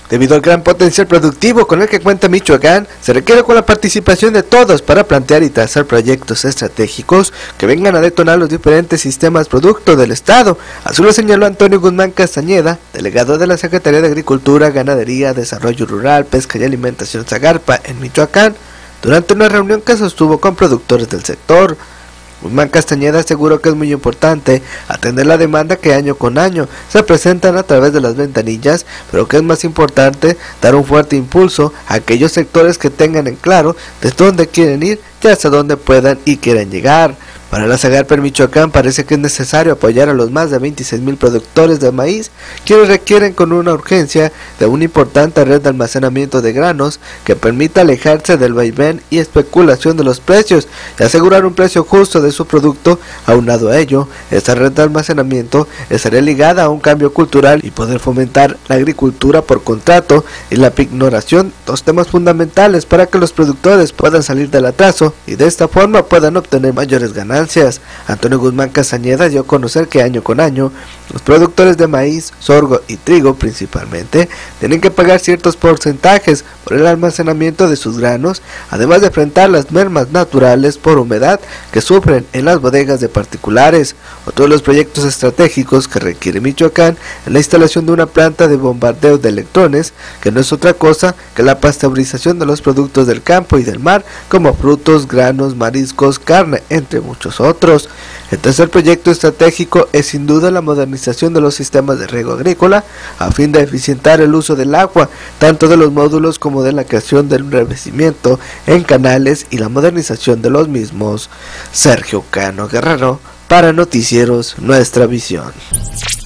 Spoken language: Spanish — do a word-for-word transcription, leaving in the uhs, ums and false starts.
Debido al gran potencial productivo con el que cuenta Michoacán, se requiere con la participación de todos para plantear y trazar proyectos estratégicos que vengan a detonar los diferentes sistemas producto del Estado. Así lo señaló Antonio Guzmán Castañeda, delegado de la Secretaría de Agricultura, Ganadería, Desarrollo Rural, Pesca y Alimentación Zagarpa en Michoacán, durante una reunión que sostuvo con productores del sector. Guzmán Castañeda aseguró que es muy importante atender la demanda que año con año se presentan a través de las ventanillas, pero que es más importante dar un fuerte impulso a aquellos sectores que tengan en claro desde dónde quieren ir y hasta dónde puedan y quieran llegar. Para la Zagarpa en Michoacán parece que es necesario apoyar a los más de veintiséis mil productores de maíz, quienes requieren con una urgencia de una importante red de almacenamiento de granos que permita alejarse del vaivén y especulación de los precios y asegurar un precio justo de su producto. Aunado a ello, esta red de almacenamiento estaría ligada a un cambio cultural y poder fomentar la agricultura por contrato y la pignoración, dos temas fundamentales para que los productores puedan salir del atraso y de esta forma puedan obtener mayores ganancias. Antonio Guzmán Castañeda dio a conocer que año con año los productores de maíz, sorgo y trigo principalmente tienen que pagar ciertos porcentajes por el almacenamiento de sus granos, además de enfrentar las mermas naturales por humedad que sufren en las bodegas de particulares. Otro de los proyectos estratégicos que requiere Michoacán es la instalación de una planta de bombardeo de electrones, que no es otra cosa que la pasteurización de los productos del campo y del mar, como frutos, granos, mariscos, carne, entre muchos otros. El tercer proyecto estratégico es sin duda la modernización de los sistemas de riego agrícola a fin de eficientar el uso del agua, tanto de los módulos como de la creación del revestimiento en canales y la modernización de los mismos. Sergio Cano Guerrero, para Noticieros Nuestra Visión.